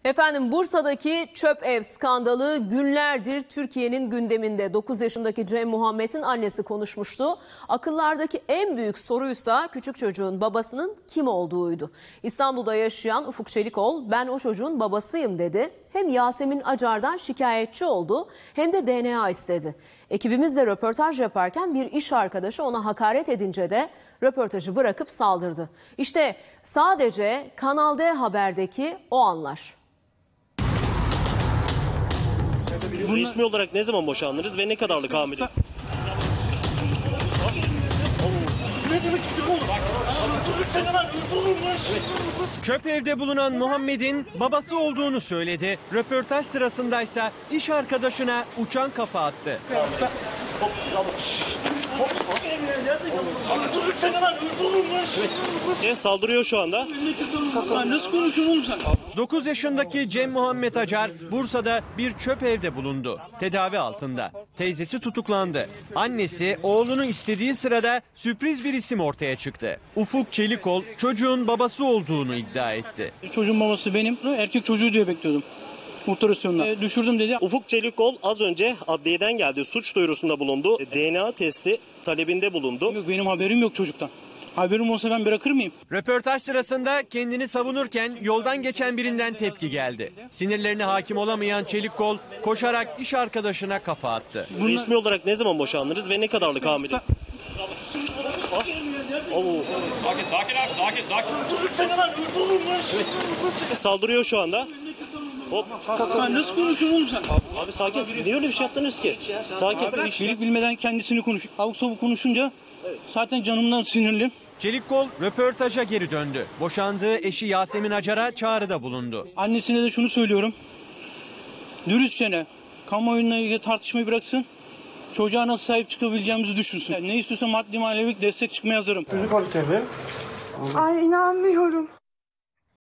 Efendim Bursa'daki çöp ev skandalı günlerdir Türkiye'nin gündeminde. 9 yaşındaki Cem Muhammed'in annesi konuşmuştu. Akıllardaki en büyük soruysa küçük çocuğun babasının kim olduğuydu. İstanbul'da yaşayan Ufuk Çelikol, "Ben o çocuğun babasıyım" dedi. Hem Yasemin Acar'dan şikayetçi oldu hem de DNA istedi. Ekibimizle röportaj yaparken bir iş arkadaşı ona hakaret edince de röportajı bırakıp saldırdı. İşte sadece Kanal D Haber'deki o anlar. Resmi olarak ne zaman boşanırız ve ne kadarlık hamile? Çöp evde bulunan Muhammed'in babası olduğunu söyledi. Röportaj sırasındaysa iş arkadaşına uçan kafa attı. Saldırıyor şu anda. Nasıl konuşuyorsun oğlum sen? 9 yaşındaki Cem Muhammed Acar Bursa'da bir çöp evde bulundu. Tedavi altında. Teyzesi tutuklandı. Annesi oğlunu istediği sırada sürpriz bir isim ortaya çıktı. Ufuk Çelikol çocuğun babası olduğunu iddia etti. Çocuğun babası benim. Erkek çocuğu diye bekliyordum. Ultrasyonda. Düşürdüm dedi. Ufuk Çelikol az önce adliyeden geldi. Suç duyurusunda bulundu. DNA testi talebinde bulundu. Yok, benim haberim yok çocuktan. Haberim olsa ben bırakır mıyım? Röportaj sırasında kendini savunurken yoldan geçen birinden tepki geldi. Sinirlerine hakim olamayan Çelikkol koşarak iş arkadaşına kafa attı. Resmi olarak ne zaman boşanırız ve ne kadarlık hamile? Sakin abi, sakin. Saldırıyor şu anda. Hop. Nasıl konuşuyorsun oğlum sen? Abi sakin, siz niye öyle bir şey yaptınız ki? Sakin. Bilip bilmeden kendisini konuş. Avuk savuk konuşunca zaten canımdan sinirliyim. Çelikkol röportaja geri döndü. Boşandığı eşi Yasemin Acar'a çağrıda bulundu. Annesine de şunu söylüyorum. Dürüstçe kamuoyuyla ilgili tartışmayı bıraksın. Çocuğa nasıl sahip çıkabileceğimizi düşünsün. Ne istiyorsa maddi manevi destek çıkmaya hazırım. Ay inanmıyorum.